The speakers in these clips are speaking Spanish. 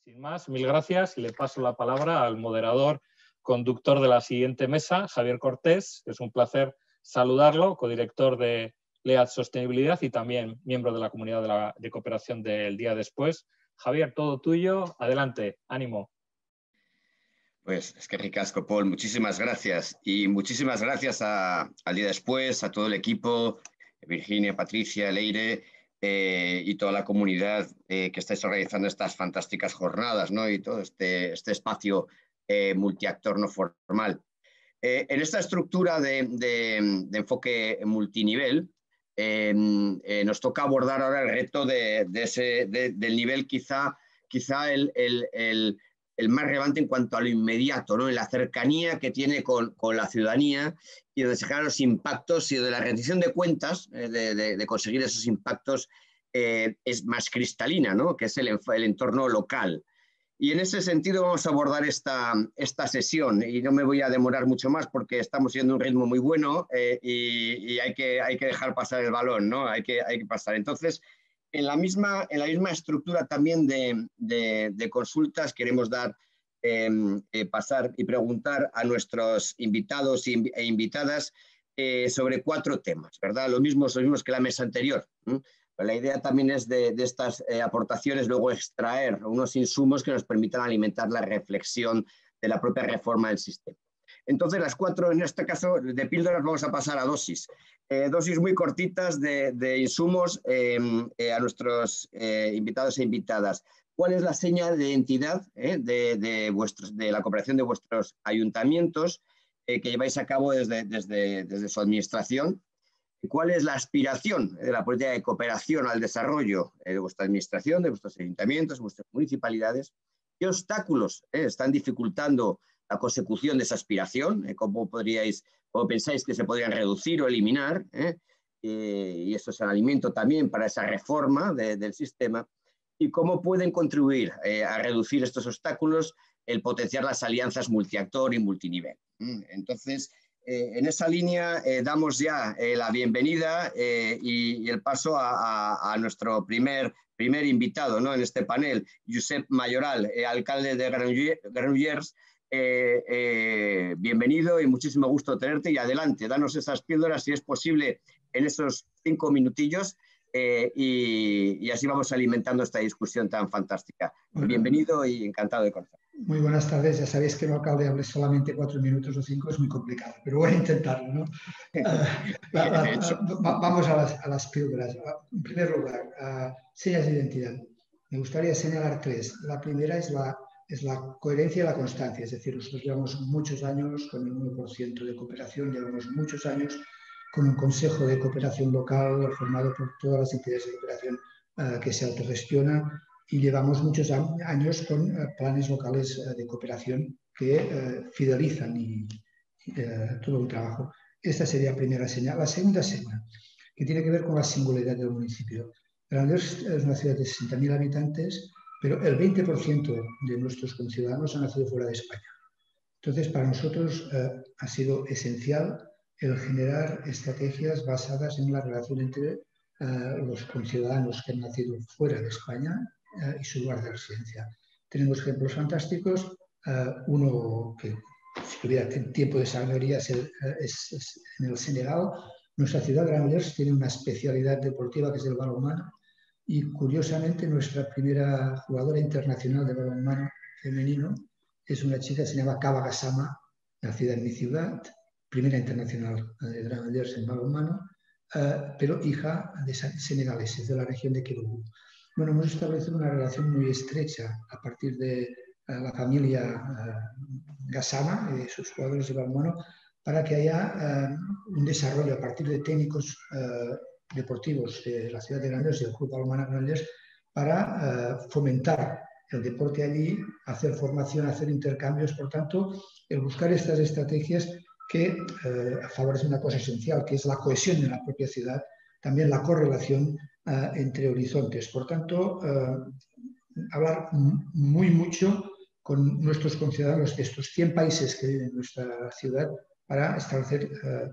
Sin más, mil gracias y le paso la palabra al moderador conductor de la siguiente mesa, Javier Cortés. Es un placer saludarlo, codirector de LEAD Sostenibilidad y también miembro de la comunidad de cooperación del Día Después. Javier, todo tuyo. Adelante, ánimo. Pues es que ricasco, Paul. Muchísimas gracias. Y muchísimas gracias al Día Después, a todo el equipo, Virginia, Patricia, Leire y toda la comunidad que estáis organizando estas fantásticas jornadas, ¿no? Y todo este espacio multiactor no formal. En esta estructura de enfoque multinivel, nos toca abordar ahora el reto del nivel quizá el más relevante en cuanto a lo inmediato, ¿no? En la cercanía que tiene con la ciudadanía y donde se generan los impactos y de la rendición de cuentas, de conseguir esos impactos, es más cristalina, ¿no? Que es el entorno local. Y en ese sentido vamos a abordar esta sesión y no me voy a demorar mucho más porque estamos yendo a un ritmo muy bueno y hay que dejar pasar el balón, ¿no? Hay que pasar. Entonces, en la misma estructura también de consultas queremos pasar y preguntar a nuestros invitados e invitadas sobre 4 temas, ¿verdad? Los mismos que la mesa anterior. La idea también es de estas aportaciones luego extraer unos insumos que nos permitan alimentar la reflexión de la propia reforma del sistema. Entonces, las 4, en este caso, de píldoras vamos a pasar a dosis. Dosis muy cortitas de insumos a nuestros invitados e invitadas. ¿Cuál es la seña de identidad de la cooperación de vuestros ayuntamientos que lleváis a cabo desde su administración? ¿Cuál es la aspiración de la política de cooperación al desarrollo de vuestra administración, de vuestros ayuntamientos, de vuestras municipalidades? ¿Qué obstáculos están dificultando la consecución de esa aspiración? ¿Cómo pensáis que se podrían reducir o eliminar? Y esto es el alimento también para esa reforma del sistema. ¿Y cómo pueden contribuir a reducir estos obstáculos el potenciar las alianzas multiactor y multinivel? Entonces, en esa línea damos ya la bienvenida y el paso a nuestro primer invitado, ¿no? En este panel, Josep Mayoral, alcalde de Granollers. Bienvenido y muchísimo gusto tenerte y adelante, danos esas píldoras si es posible en esos 5 minutillos y así vamos alimentando esta discusión tan fantástica. Bueno, bienvenido y encantado de conocer. Muy buenas tardes. Ya sabéis que un alcalde hable solamente 4 minutos o 5 es muy complicado, pero voy a intentarlo, ¿no? Vamos a las píldoras. En primer lugar, señas de identidad. Me gustaría señalar 3. La primera es la coherencia y la constancia. Es decir, nosotros llevamos muchos años con el 1% de cooperación, llevamos muchos años con un consejo de cooperación local formado por todas las entidades de cooperación que se autogestionan. Y llevamos muchos años con planes locales de cooperación que fidelizan todo el trabajo. Esta sería la primera señal. La segunda señal, que tiene que ver con la singularidad del municipio. Granollers es una ciudad de 60.000 habitantes, pero el 20% de nuestros conciudadanos han nacido fuera de España. Entonces, para nosotros ha sido esencial el generar estrategias basadas en la relación entre los conciudadanos que han nacido fuera de España y su lugar de residencia. Tenemos ejemplos fantásticos. Uno que, si tuviera tiempo de sabiduría, es en el Senegal. Nuestra ciudad, Granollers, tiene una especialidad deportiva que es el balonmano y, curiosamente, nuestra primera jugadora internacional de balonmano femenino es una chica que se llama Kaba Gassama, nacida en mi ciudad, primera internacional de Granollers en balonmano, pero hija de senegaleses de la región de Kédougou. Bueno, hemos establecido una relación muy estrecha a partir de la familia Gassama y sus jugadores de balonmano para que haya un desarrollo a partir de técnicos deportivos de la ciudad de Granollers y del Club Balonmano Granollers para fomentar el deporte allí, hacer formación, hacer intercambios. Por tanto, el buscar estas estrategias que favorecen una cosa esencial, que es la cohesión de la propia ciudad, también la correlación entre horizontes. Por tanto, hablar mucho con nuestros conciudadanos de estos 100 países que viven en nuestra ciudad para establecer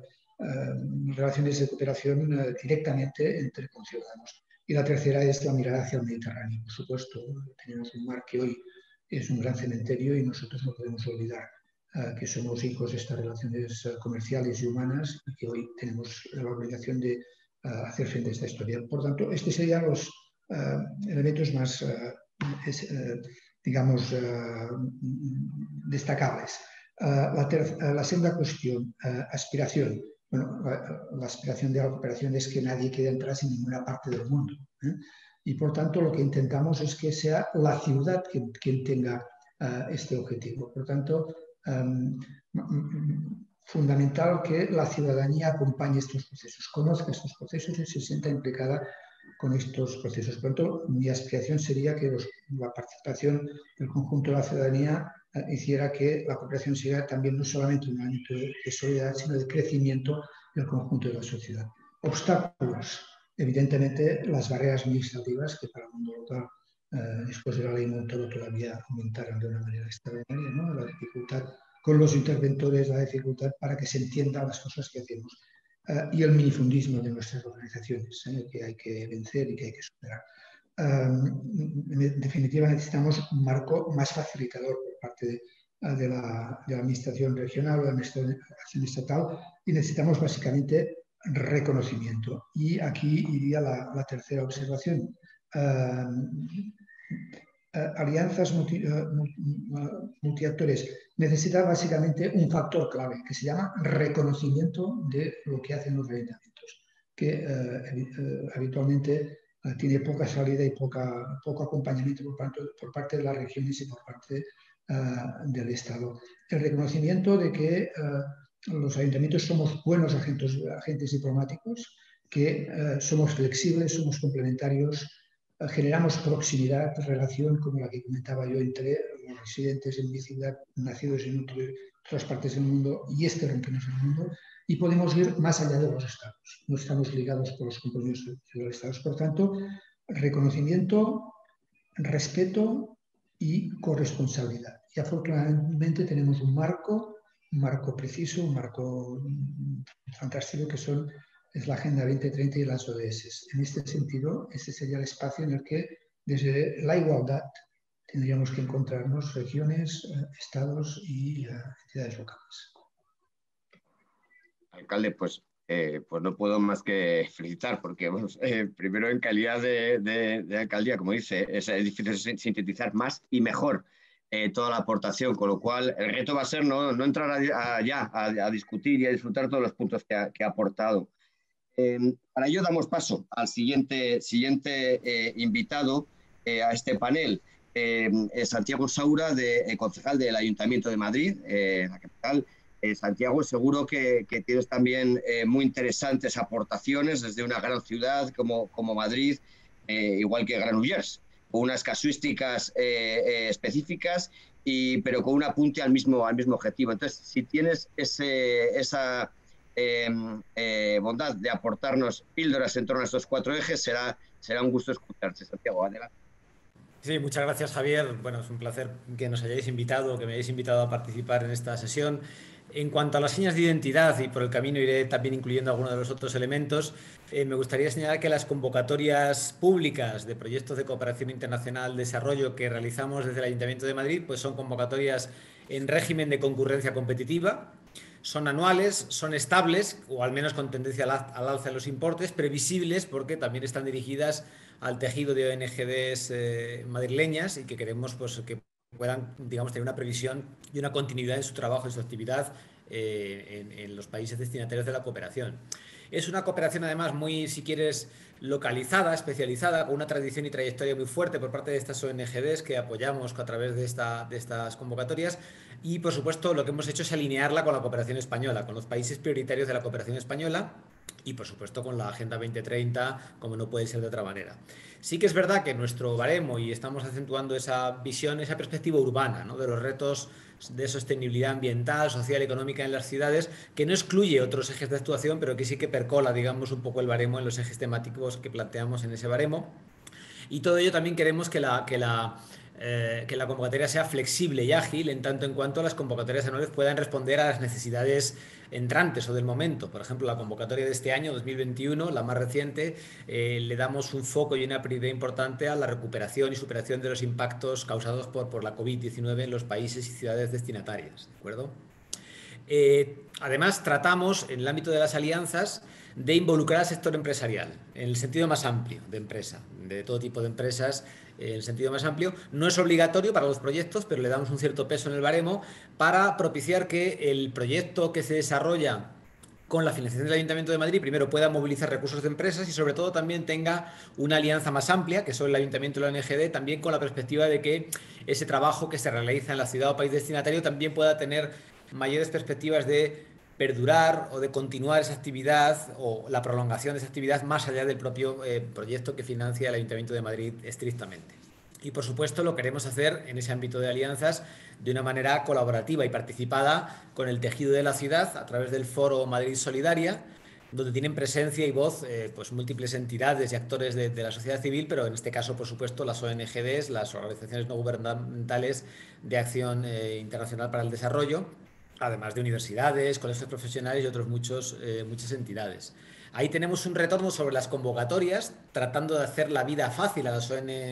relaciones de cooperación directamente entre conciudadanos. Y la tercera es la mirada hacia el Mediterráneo. Por supuesto, tenemos un mar que hoy es un gran cementerio y nosotros no podemos olvidar que somos hijos de estas relaciones comerciales y humanas y que hoy tenemos la obligación de hacer frente a esta historia. Por tanto, estos serían los elementos más, digamos, destacables. La segunda cuestión, aspiración. Bueno, la aspiración de la cooperación es que nadie quede atrás en ninguna parte del mundo. Y por tanto lo que intentamos es que sea la ciudad quien tenga este objetivo. Por tanto, fundamental que la ciudadanía acompañe estos procesos, conozca estos procesos y se sienta implicada con estos procesos. Por tanto, mi aspiración sería que la participación del conjunto de la ciudadanía hiciera que la cooperación sea también no solamente un ámbito de solidaridad, sino de crecimiento del conjunto de la sociedad. Obstáculos, evidentemente, las barreras administrativas que para el mundo local, después de la ley Montoro, todavía aumentaron de una manera extraordinaria, ¿no? La dificultad con los interventores, la dificultad para que se entiendan las cosas que hacemos. Y el minifundismo de nuestras organizaciones, que hay que vencer y que hay que superar. En definitiva, necesitamos un marco más facilitador por parte de la administración regional o de la administración estatal y necesitamos básicamente reconocimiento. Y aquí iría la tercera observación. Alianzas multiactores necesita básicamente un factor clave que se llama reconocimiento de lo que hacen los ayuntamientos, que habitualmente tiene poca salida y poco acompañamiento por parte de las regiones y por parte del Estado. El reconocimiento de que los ayuntamientos somos buenos agentes diplomáticos, que somos flexibles, somos complementarios, generamos proximidad, relación, como la que comentaba yo, entre los residentes en mi ciudad, nacidos en otras partes del mundo y este rincones del mundo, y podemos ir más allá de los estados. No estamos ligados por los compromisos de los estados. Por tanto, reconocimiento, respeto y corresponsabilidad. Y afortunadamente tenemos un marco preciso, un marco fantástico que es la Agenda 2030 y las ODS. En este sentido, ese sería el espacio en el que, desde la igualdad, tendríamos que encontrarnos regiones, estados y entidades locales. Alcalde, pues no puedo más que felicitar, porque primero en calidad de alcaldía, como dice, es difícil sintetizar más y mejor toda la aportación, con lo cual el reto va a ser no entrar a discutir y a disfrutar todos los puntos que ha aportado. Para ello damos paso al siguiente invitado a este panel, Santiago Saura, concejal del Ayuntamiento de Madrid, la capital. Santiago, seguro que tienes también muy interesantes aportaciones desde una gran ciudad como Madrid, igual que Granollers, con unas casuísticas específicas, pero con un apunte al mismo objetivo. Entonces, si tienes esa bondad de aportarnos píldoras en torno a estos 4 ejes, será un gusto escucharte. Santiago, adelante. Sí, muchas gracias, Javier. Bueno, es un placer que nos hayáis invitado, que me hayáis invitado a participar en esta sesión. En cuanto a las señas de identidad, y por el camino iré también incluyendo algunos de los otros elementos, me gustaría señalar que las convocatorias públicas de proyectos de cooperación internacional de desarrollo que realizamos desde el Ayuntamiento de Madrid, pues son convocatorias en régimen de concurrencia competitiva. Son anuales, son estables, o al menos con tendencia al alza de los importes, previsibles porque también están dirigidas al tejido de ONGs madrileñas y que queremos pues, que puedan, digamos, tener una previsión y una continuidad en su trabajo, en su actividad en los países destinatarios de la cooperación. Es una cooperación además muy, si quieres, localizada, especializada, con una tradición y trayectoria muy fuerte por parte de estas ONGs que apoyamos a través de estas convocatorias, y por supuesto lo que hemos hecho es alinearla con la cooperación española, con los países prioritarios de la cooperación española y por supuesto con la Agenda 2030, como no puede ser de otra manera. Sí que es verdad que nuestro baremo, y estamos acentuando esa visión, esa perspectiva urbana, ¿no?, de los retos de sostenibilidad ambiental, social y económica en las ciudades, que no excluye otros ejes de actuación, pero que sí que percola, digamos, un poco el baremo en los ejes temáticos que planteamos en ese baremo. Y todo ello también queremos que la que la convocatoria sea flexible y ágil en tanto en cuanto las convocatorias anuales puedan responder a las necesidades entrantes o del momento. Por ejemplo, la convocatoria de este año, 2021, la más reciente, le damos un foco y una prioridad importante a la recuperación y superación de los impactos causados por la COVID-19 en los países y ciudades destinatarias, ¿de acuerdo? Además, tratamos en el ámbito de las alianzas de involucrar al sector empresarial, en el sentido más amplio de empresa, de todo tipo de empresas, en el sentido más amplio. No es obligatorio para los proyectos, pero le damos un cierto peso en el baremo para propiciar que el proyecto que se desarrolla con la financiación del Ayuntamiento de Madrid primero pueda movilizar recursos de empresas y sobre todo también tenga una alianza más amplia, que son el Ayuntamiento y la ONGD, también con la perspectiva de que ese trabajo que se realiza en la ciudad o país destinatario también pueda tener mayores perspectivas de perdurar o de continuar esa actividad o la prolongación de esa actividad más allá del propio proyecto que financia el Ayuntamiento de Madrid estrictamente. Y por supuesto lo queremos hacer en ese ámbito de alianzas de una manera colaborativa y participada con el tejido de la ciudad a través del Foro Madrid Solidaria, donde tienen presencia y voz pues múltiples entidades y actores de la sociedad civil, pero en este caso, por supuesto, las ONGs, las organizaciones no gubernamentales de acción internacional para el desarrollo, además de universidades, colegios profesionales y otros muchas entidades. Ahí tenemos un retorno sobre las convocatorias, tratando de hacer la vida fácil a las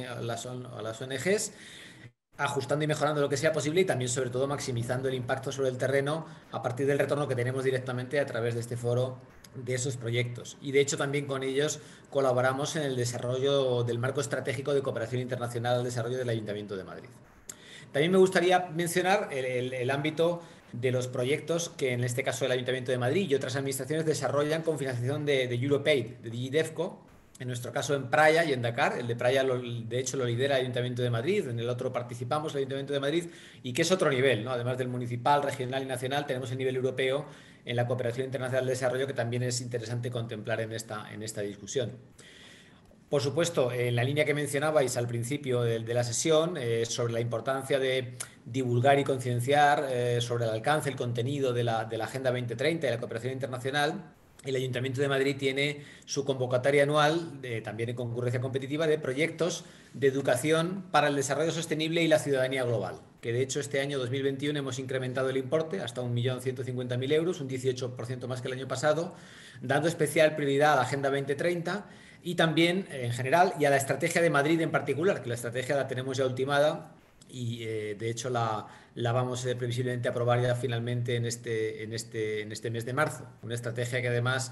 ONGs, ajustando y mejorando lo que sea posible y también, sobre todo, maximizando el impacto sobre el terreno a partir del retorno que tenemos directamente a través de este foro de esos proyectos. Y de hecho también con ellos colaboramos en el desarrollo del marco estratégico de cooperación internacional al desarrollo del Ayuntamiento de Madrid. También me gustaría mencionar el ámbito de los proyectos que en este caso el Ayuntamiento de Madrid y otras administraciones desarrollan con financiación de EuropeAid, de DigiDevCo, en nuestro caso en Praia y en Dakar. El de Praia de hecho lo lidera el Ayuntamiento de Madrid, en el otro participamos el Ayuntamiento de Madrid, y que es otro nivel, ¿no? Además del municipal, regional y nacional, tenemos el nivel europeo en la cooperación internacional de desarrollo, que también es interesante contemplar en esta discusión. Por supuesto, en la línea que mencionabais al principio de la sesión, sobre la importancia de divulgar y concienciar sobre el alcance, el contenido de la Agenda 2030 y la cooperación internacional, el Ayuntamiento de Madrid tiene su convocatoria anual, también en concurrencia competitiva, de proyectos de educación para el desarrollo sostenible y la ciudadanía global, que de hecho este año 2021 hemos incrementado el importe hasta 1.150.000 euros, un 18% más que el año pasado, dando especial prioridad a la Agenda 2030 y también en general y a la estrategia de Madrid en particular, que la estrategia la tenemos ya ultimada y de hecho la vamos previsiblemente a aprobar ya finalmente en este mes de marzo. Una estrategia que además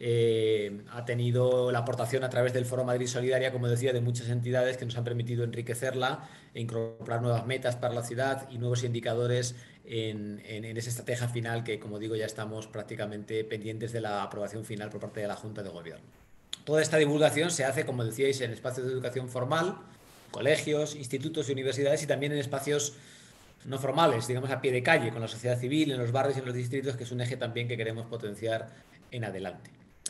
ha tenido la aportación a través del Foro Madrid Solidaria, como decía, de muchas entidades que nos han permitido enriquecerla e incorporar nuevas metas para la ciudad y nuevos indicadores en esa estrategia final que, como digo, ya estamos prácticamente pendientes de la aprobación final por parte de la Junta de Gobierno. Toda esta divulgación se hace, como decíais, en espacios de educación formal, colegios, institutos y universidades, y también en espacios no formales, digamos a pie de calle, con la sociedad civil, en los barrios y en los distritos, que es un eje también que queremos potenciar en adelante.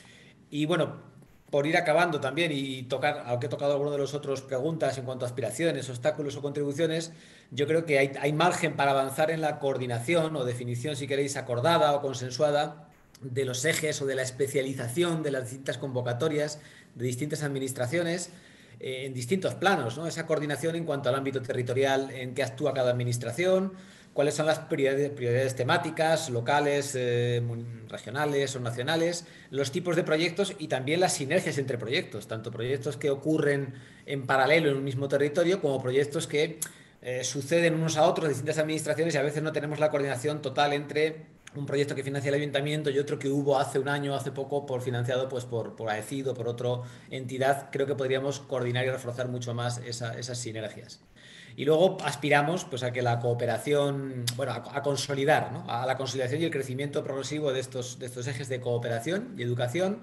Y bueno, por ir acabando también y tocar, aunque he tocado alguno de los otros preguntas en cuanto a aspiraciones, obstáculos o contribuciones, yo creo que hay margen para avanzar en la coordinación o definición, si queréis, acordada o consensuada de los ejes o de la especialización de las distintas convocatorias de distintas administraciones en distintos planos, ¿no? Esa coordinación en cuanto al ámbito territorial en que actúa cada administración, cuáles son las prioridades temáticas, locales, regionales o nacionales, los tipos de proyectos y también las sinergias entre proyectos, tanto proyectos que ocurren en paralelo en un mismo territorio como proyectos que suceden unos a otros de distintas administraciones y a veces no tenemos la coordinación total entre un proyecto que financia el ayuntamiento y otro que hubo hace un año, hace poco, financiado pues, por AECID o por otra entidad. Creo que podríamos coordinar y reforzar mucho más esas sinergias. Y luego aspiramos pues, a que la cooperación, bueno, a consolidar, ¿no? A la consolidación y el crecimiento progresivo de estos ejes de cooperación y educación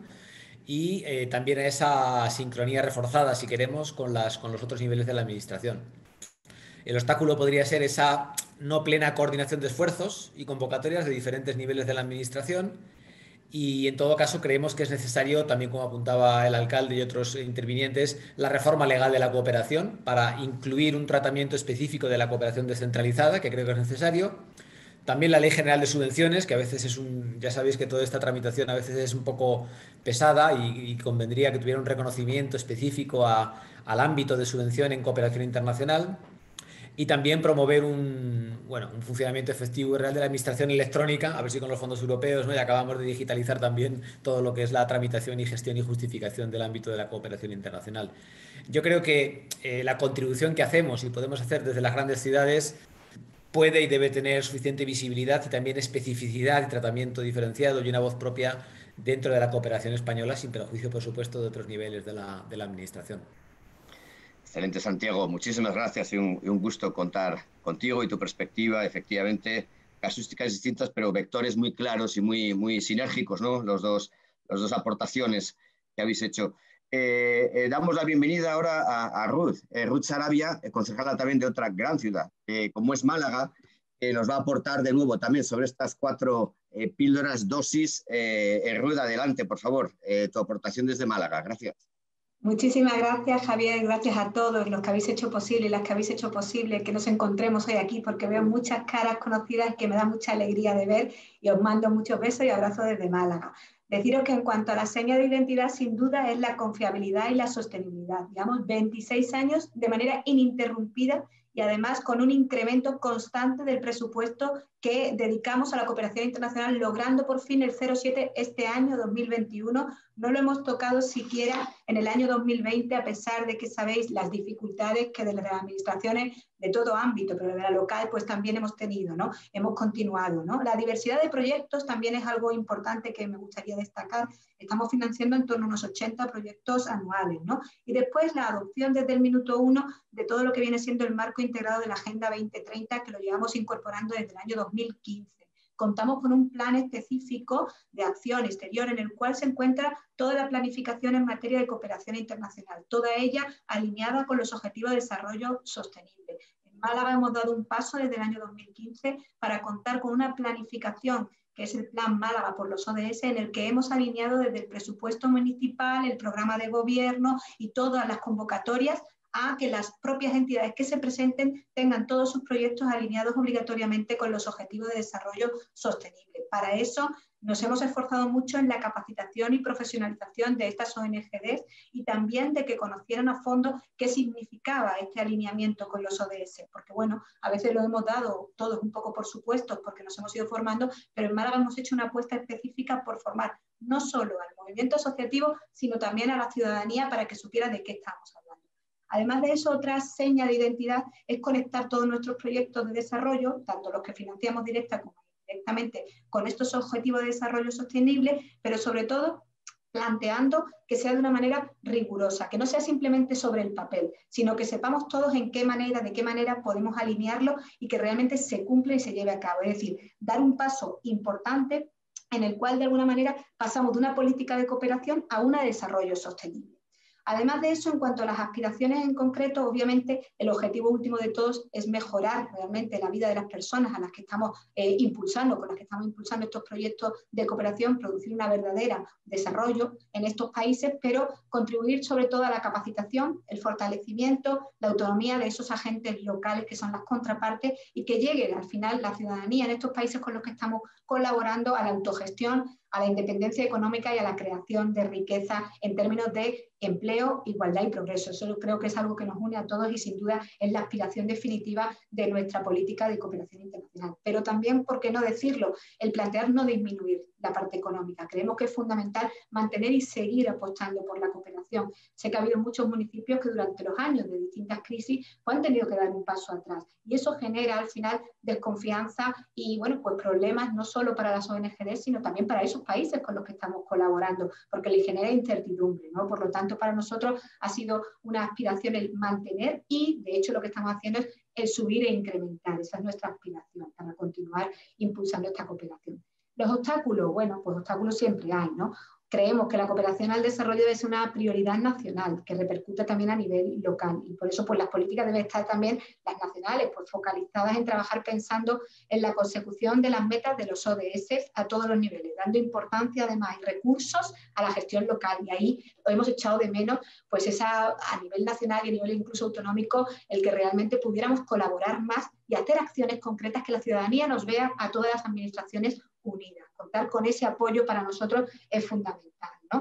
y también a esa sincronía reforzada, si queremos, con los otros niveles de la administración. El obstáculo podría ser esa no plena coordinación de esfuerzos y convocatorias de diferentes niveles de la administración y en todo caso creemos que es necesario, también como apuntaba el alcalde y otros intervinientes, la reforma legal de la cooperación para incluir un tratamiento específico de la cooperación descentralizada, que creo que es necesario. También la Ley General de Subvenciones, que a veces ya sabéis que toda esta tramitación a veces es un poco pesada y convendría que tuviera un reconocimiento específico al ámbito de subvención en cooperación internacional. y también promover un funcionamiento efectivo y real de la administración electrónica, a ver si con los fondos europeos, ¿no? Ya acabamos de digitalizar también todo lo que es la tramitación y gestión y justificación del ámbito de la cooperación internacional. Yo creo que la contribución que hacemos y podemos hacer desde las grandes ciudades puede y debe tener suficiente visibilidad y también especificidad y tratamiento diferenciado y una voz propia dentro de la cooperación española, sin perjuicio, por supuesto, de otros niveles de la administración. Excelente, Santiago. Muchísimas gracias y un gusto contar contigo y tu perspectiva. Efectivamente, casuísticas distintas, pero vectores muy claros y muy sinérgicos, ¿no? Las dos aportaciones que habéis hecho. Damos la bienvenida ahora a Ruth Sarabia, concejala también de otra gran ciudad, como es Málaga, que nos va a aportar de nuevo también sobre estas 4 píldoras, dosis. Ruth, adelante, por favor, tu aportación desde Málaga. Gracias. Muchísimas gracias, Javier. Gracias a todos los que habéis hecho posible y las que habéis hecho posible que nos encontremos hoy aquí, porque veo muchas caras conocidas que me da mucha alegría de ver, y os mando muchos besos y abrazos desde Málaga. Deciros que en cuanto a la seña de identidad, sin duda es la confiabilidad y la sostenibilidad. Llevamos 26 años de manera ininterrumpida y además con un incremento constante del presupuesto que dedicamos a la cooperación internacional, logrando por fin el 0,7 este año 2021. No lo hemos tocado siquiera en el año 2020, a pesar de que sabéis las dificultades que de las administraciones de todo ámbito, pero de la local pues también hemos tenido, ¿no? Hemos continuado, ¿no? La diversidad de proyectos también es algo importante que me gustaría destacar. Estamos financiando en torno a unos 80 proyectos anuales, ¿no? Y después la adopción desde el minuto 1 de todo lo que viene siendo el marco integrado de la Agenda 2030, que lo llevamos incorporando desde el año 2015. Contamos con un plan específico de acción exterior en el cual se encuentra toda la planificación en materia de cooperación internacional, toda ella alineada con los objetivos de desarrollo sostenible. En Málaga hemos dado un paso desde el año 2015 para contar con una planificación que es el Plan Málaga por los ODS, en el que hemos alineado desde el presupuesto municipal, el programa de gobierno y todas las convocatorias a que las propias entidades que se presenten tengan todos sus proyectos alineados obligatoriamente con los objetivos de desarrollo sostenible. Para eso nos hemos esforzado mucho en la capacitación y profesionalización de estas ONGs y también de que conocieran a fondo qué significaba este alineamiento con los ODS, porque bueno, a veces lo hemos dado todos un poco por supuesto porque nos hemos ido formando, pero en Málaga hemos hecho una apuesta específica por formar no solo al movimiento asociativo, sino también a la ciudadanía para que supiera de qué estamos hablando. Además de eso, otra seña de identidad es conectar todos nuestros proyectos de desarrollo, tanto los que financiamos directa como indirectamente, con estos objetivos de desarrollo sostenible, pero sobre todo planteando que sea de una manera rigurosa, que no sea simplemente sobre el papel, sino que sepamos todos de qué manera podemos alinearlo y que realmente se cumpla y se lleve a cabo. Es decir, dar un paso importante en el cual de alguna manera pasamos de una política de cooperación a una de desarrollo sostenible. Además de eso, en cuanto a las aspiraciones en concreto, obviamente el objetivo último de todos es mejorar realmente la vida de las personas a las que estamos impulsando, con las que estamos impulsando estos proyectos de cooperación, producir una verdadera desarrollo en estos países, pero contribuir sobre todo a la capacitación, el fortalecimiento, la autonomía de esos agentes locales que son las contrapartes y que llegue al final la ciudadanía en estos países con los que estamos colaborando a la autogestión, a la independencia económica y a la creación de riqueza en términos de empleo, igualdad y progreso. Eso creo que es algo que nos une a todos y sin duda es la aspiración definitiva de nuestra política de cooperación internacional. Pero también, ¿por qué no decirlo?, el plantear no disminuir la parte económica. Creemos que es fundamental mantener y seguir apostando por la cooperación. Sé que ha habido muchos municipios que durante los años de distintas crisis pues han tenido que dar un paso atrás y eso genera al final desconfianza y bueno, pues problemas no solo para las ONG, sino también para esos países con los que estamos colaborando, porque les genera incertidumbre, ¿no? Por lo tanto, para nosotros ha sido una aspiración el mantener y, de hecho, lo que estamos haciendo es el subir e incrementar. Esa es nuestra aspiración para continuar impulsando esta cooperación. Los obstáculos, bueno, pues obstáculos siempre hay, ¿no? Creemos que la cooperación al desarrollo debe ser una prioridad nacional que repercute también a nivel local y por eso pues las políticas deben estar también las nacionales pues focalizadas en trabajar pensando en la consecución de las metas de los ODS a todos los niveles, dando importancia además y recursos a la gestión local y ahí hemos echado de menos pues esa a nivel nacional y a nivel incluso autonómico el que realmente pudiéramos colaborar más y hacer acciones concretas que la ciudadanía nos vea a todas las administraciones unidas. Contar con ese apoyo para nosotros es fundamental, ¿no?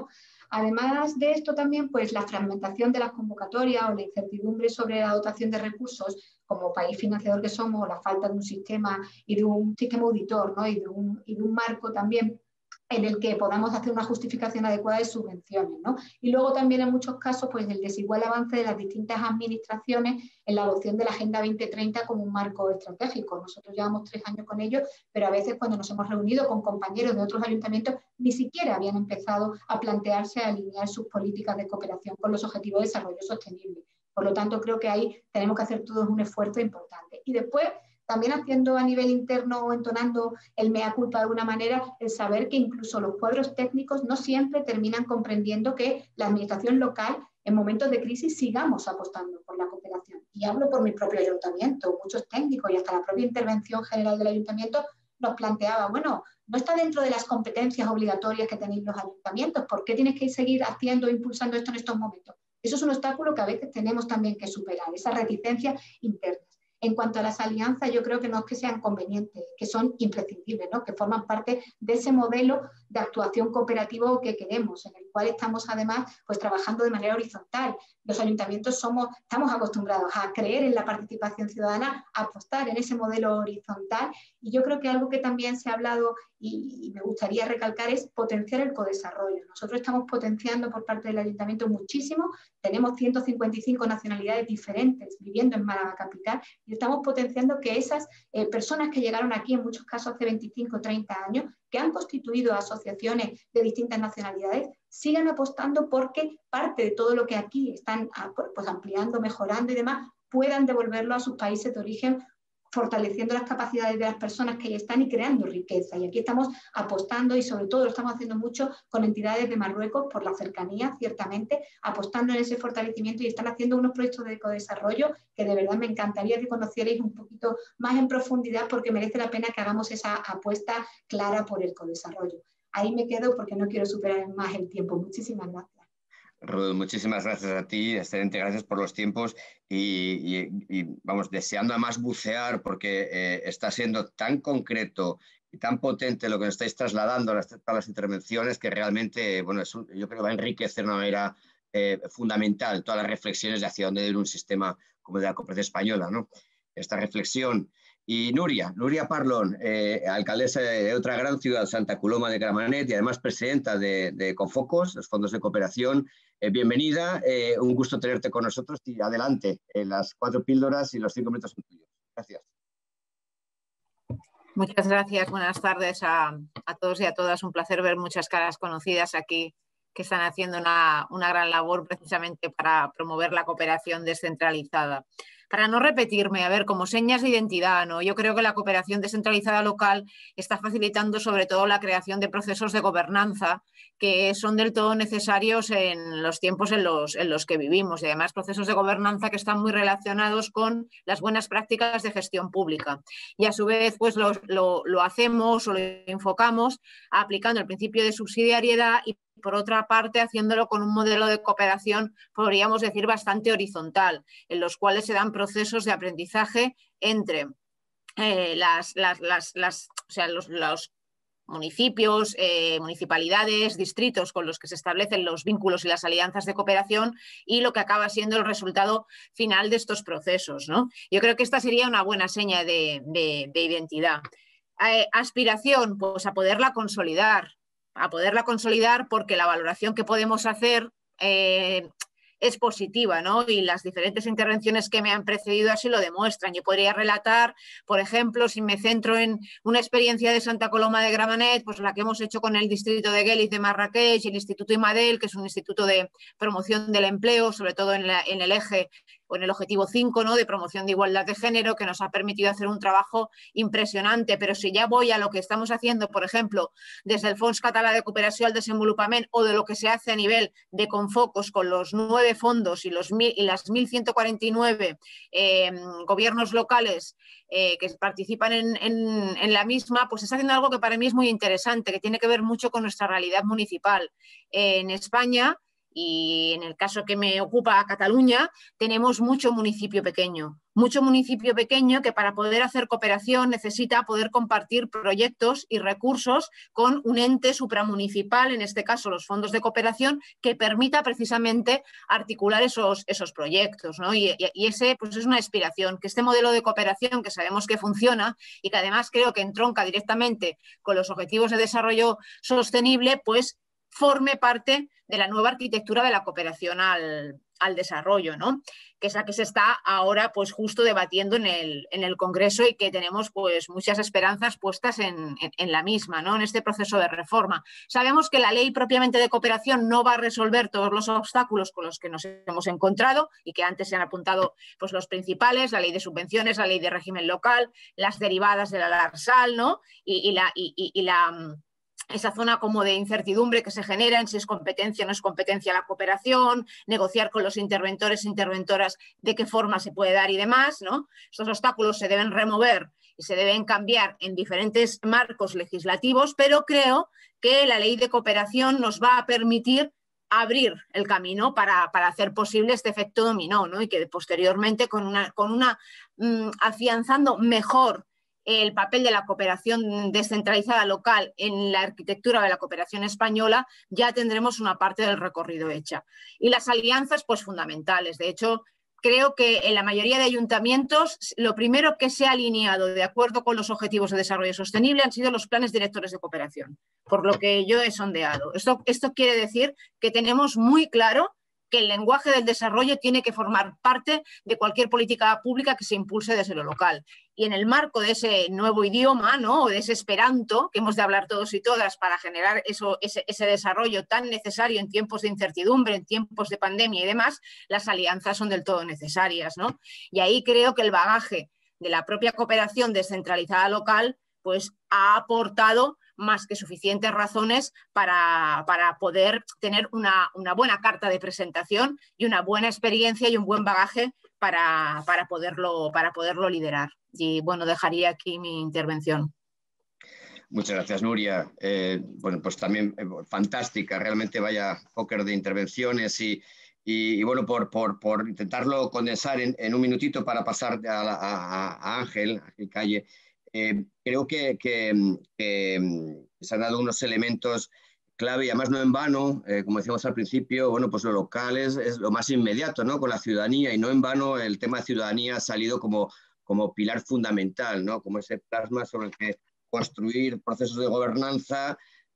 Además de esto también, pues la fragmentación de las convocatorias o la incertidumbre sobre la dotación de recursos como país financiador que somos, o la falta de un sistema y de un sistema auditor, ¿no? y de un marco también en el que podamos hacer una justificación adecuada de subvenciones, ¿no? Y luego también en muchos casos pues el desigual avance de las distintas administraciones en la adopción de la Agenda 2030 como un marco estratégico. Nosotros llevamos 3 años con ello, pero a veces cuando nos hemos reunido con compañeros de otros ayuntamientos ni siquiera habían empezado a plantearse alinear sus políticas de cooperación con los objetivos de desarrollo sostenible. Por lo tanto, creo que ahí tenemos que hacer todos un esfuerzo importante. Y después, también haciendo a nivel interno o entonando el mea culpa de alguna manera, el saber que incluso los cuadros técnicos no siempre terminan comprendiendo que la administración local en momentos de crisis sigamos apostando por la cooperación. Y hablo por mi propio ayuntamiento, muchos técnicos y hasta la propia intervención general del ayuntamiento nos planteaba, bueno, no está dentro de las competencias obligatorias que tenéis los ayuntamientos, ¿por qué tienes que seguir haciendo e impulsando esto en estos momentos? Eso es un obstáculo que a veces tenemos también que superar, esas reticencias internas. En cuanto a las alianzas, yo creo que no es que sean convenientes, que son imprescindibles, ¿no? Que forman parte de ese modelo de actuación cooperativo que queremos, en el cual estamos además pues, trabajando de manera horizontal. Los ayuntamientos estamos acostumbrados a creer en la participación ciudadana, a apostar en ese modelo horizontal, y yo creo que algo que también se ha hablado y me gustaría recalcar es potenciar el codesarrollo. Nosotros estamos potenciando por parte del ayuntamiento muchísimo, tenemos 155 nacionalidades diferentes viviendo en Málaga capital y estamos potenciando que esas personas que llegaron aquí, en muchos casos hace 25 o 30 años, que han constituido asociaciones de distintas nacionalidades, sigan apostando porque parte de todo lo que aquí están pues, ampliando, mejorando y demás, puedan devolverlo a sus países de origen, fortaleciendo las capacidades de las personas que ahí están y creando riqueza. Y aquí estamos apostando y sobre todo lo estamos haciendo mucho con entidades de Marruecos por la cercanía, ciertamente, apostando en ese fortalecimiento y están haciendo unos proyectos de ecodesarrollo que de verdad me encantaría que conocierais un poquito más en profundidad porque merece la pena que hagamos esa apuesta clara por el ecodesarrollo. Ahí me quedo porque no quiero superar más el tiempo. Muchísimas gracias. Ruth, muchísimas gracias a ti, excelente, gracias por los tiempos y vamos, deseando además bucear porque está siendo tan concreto y tan potente lo que nos estáis trasladando a las intervenciones que realmente, bueno, yo creo que va a enriquecer de una manera fundamental todas las reflexiones de hacia dónde ir un sistema como el de la cooperación española, ¿no? Esta reflexión. Y Nuria Parlon, alcaldesa de otra gran ciudad, Santa Coloma de Gramenet, y además presidenta de Confocos, los fondos de cooperación. Bienvenida, un gusto tenerte con nosotros y adelante, las 4 píldoras y los 5 minutos son tuyos. Gracias. Muchas gracias, buenas tardes a todos y a todas. Un placer ver muchas caras conocidas aquí que están haciendo una gran labor precisamente para promover la cooperación descentralizada. Para no repetirme, a ver, como señas de identidad, ¿no? Yo creo que la cooperación descentralizada local está facilitando sobre todo la creación de procesos de gobernanza que son del todo necesarios en los tiempos en los que vivimos y además procesos de gobernanza que están muy relacionados con las buenas prácticas de gestión pública. Y a su vez pues lo hacemos o lo enfocamos aplicando el principio de subsidiariedad y por otra parte haciéndolo con un modelo de cooperación, podríamos decir, bastante horizontal, en los cuales se dan procesos de aprendizaje entre los municipios, municipalidades, distritos con los que se establecen los vínculos y las alianzas de cooperación y lo que acaba siendo el resultado final de estos procesos, ¿no? Yo creo que esta sería una buena seña de identidad. Aspiración, pues a poderla consolidar porque la valoración que podemos hacer es positiva, ¿no? Y las diferentes intervenciones que me han precedido así lo demuestran. Yo podría relatar, por ejemplo, si me centro en una experiencia de Santa Coloma de Gramenet, pues la que hemos hecho con el distrito de Guéliz de Marrakech y el Instituto Imadel, que es un instituto de promoción del empleo, sobre todo en el eje o en el objetivo 5, ¿no? De promoción de igualdad de género, que nos ha permitido hacer un trabajo impresionante. Pero si ya voy a lo que estamos haciendo, por ejemplo, desde el Fons Català de Cooperació al Desenvolupament o de lo que se hace a nivel de Confocos con los 9 fondos y las 1.149 gobiernos locales que participan en la misma, pues está haciendo algo que para mí es muy interesante, que tiene que ver mucho con nuestra realidad municipal. En España, Y en el caso que me ocupa Cataluña, tenemos mucho municipio pequeño que para poder hacer cooperación necesita poder compartir proyectos y recursos con un ente supramunicipal, en este caso los fondos de cooperación, que permita precisamente articular esos proyectos, ¿no? Y ese pues es una aspiración, que este modelo de cooperación que sabemos que funciona y que además creo que entronca directamente con los objetivos de desarrollo sostenible, pues forme parte de la nueva arquitectura de la cooperación al desarrollo, ¿no? Que es la que se está ahora pues justo debatiendo en el Congreso y que tenemos pues muchas esperanzas puestas en la misma, ¿no? En este proceso de reforma. Sabemos que la ley propiamente de cooperación no va a resolver todos los obstáculos con los que nos hemos encontrado y que antes se han apuntado pues los principales, la ley de subvenciones, la ley de régimen local, las derivadas de la LARSAL, ¿no? Esa zona como de incertidumbre que se genera en si es competencia o no es competencia la cooperación, negociar con los interventores e interventoras de qué forma se puede dar y demás, ¿no? Estos obstáculos se deben remover y se deben cambiar en diferentes marcos legislativos, pero creo que la ley de cooperación nos va a permitir abrir el camino para hacer posible este efecto dominó, ¿no? Y que posteriormente afianzando mejor el papel de la cooperación descentralizada local en la arquitectura de la cooperación española, ya tendremos una parte del recorrido hecha. Y las alianzas, pues fundamentales. De hecho, creo que en la mayoría de ayuntamientos lo primero que se ha alineado de acuerdo con los objetivos de desarrollo sostenible han sido los planes directores de cooperación, por lo que yo he sondeado. Esto quiere decir que tenemos muy claro que el lenguaje del desarrollo tiene que formar parte de cualquier política pública que se impulse desde lo local. Y en el marco de ese nuevo idioma, ¿no? O de ese esperanto que hemos de hablar todos y todas para generar ese desarrollo tan necesario en tiempos de incertidumbre, en tiempos de pandemia y demás, las alianzas son del todo necesarias, ¿no? Y ahí creo que el bagaje de la propia cooperación descentralizada local pues ha aportado más que suficientes razones para poder tener una buena carta de presentación y una buena experiencia y un buen bagaje para poderlo liderar. Y bueno, dejaría aquí mi intervención. Muchas gracias, Nuria. Bueno, pues también fantástica, realmente vaya póker de intervenciones y bueno, por intentarlo condensar en un minutito para pasar a Ángel Calle. Creo que se han dado unos elementos clave y además no en vano, como decíamos al principio, bueno, pues lo local es lo más inmediato, ¿no? Con la ciudadanía, y no en vano el tema de ciudadanía ha salido como pilar fundamental, ¿no? Como ese plasma sobre el que construir procesos de gobernanza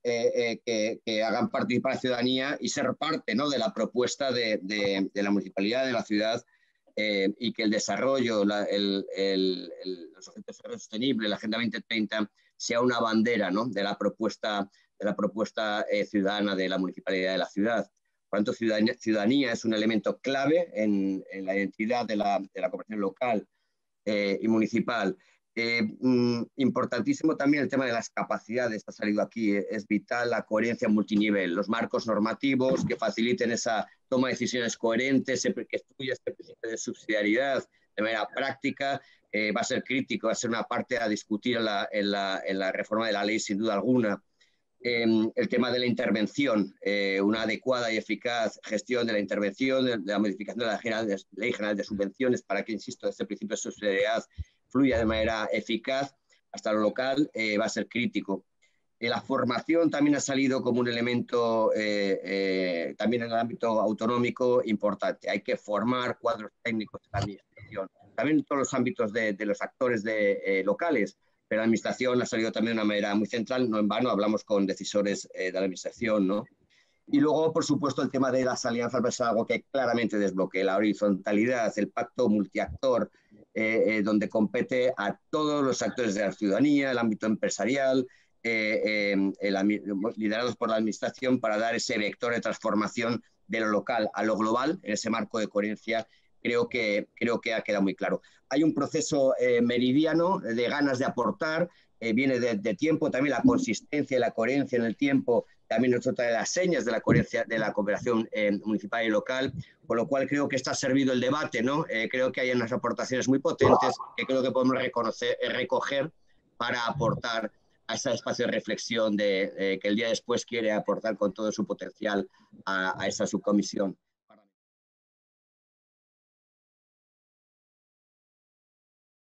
que hagan participar a la ciudadanía y ser parte, ¿no? De la propuesta de la municipalidad, de la ciudad, y que el desarrollo, los objetivos sostenibles, la Agenda 2030, sea una bandera, ¿no? de la propuesta ciudadana de la municipalidad de la ciudad. Por lo tanto, ciudadanía es un elemento clave en la identidad de la cooperación local y municipal. Importantísimo también el tema de las capacidades, ha salido aquí, es vital la coherencia multinivel, los marcos normativos que faciliten esa toma de decisiones coherentes, que estudia este principio de subsidiariedad de manera práctica, va a ser crítico, va a ser una parte a discutir en la reforma de la ley sin duda alguna. El tema de la intervención, una adecuada y eficaz gestión de la intervención, de la modificación de la Ley General de Subvenciones para que, insisto, este principio de subsidiariedad fluya de manera eficaz hasta lo local, va a ser crítico. La formación también ha salido como un elemento, también en el ámbito autonómico, importante. Hay que formar cuadros técnicos de la administración, también en todos los ámbitos de los actores locales, pero la administración ha salido también de una manera muy central, no en vano hablamos con decisores de la administración, ¿no? Y luego, por supuesto, el tema de las alianzas es algo que claramente desbloquea la horizontalidad, el pacto multiactor, donde compete a todos los actores de la ciudadanía, el ámbito empresarial, liderados por la administración para dar ese vector de transformación de lo local a lo global, en ese marco de coherencia. Creo que ha quedado muy claro. Hay un proceso meridiano de ganas de aportar, viene de tiempo, también la consistencia y la coherencia en el tiempo, también es otra de las señas de la coherencia de la cooperación municipal y local, con lo cual creo que está servido el debate, ¿no? Creo que hay unas aportaciones muy potentes que creo que podemos recoger para aportar a ese espacio de reflexión que el día después quiere aportar con todo su potencial a esa subcomisión.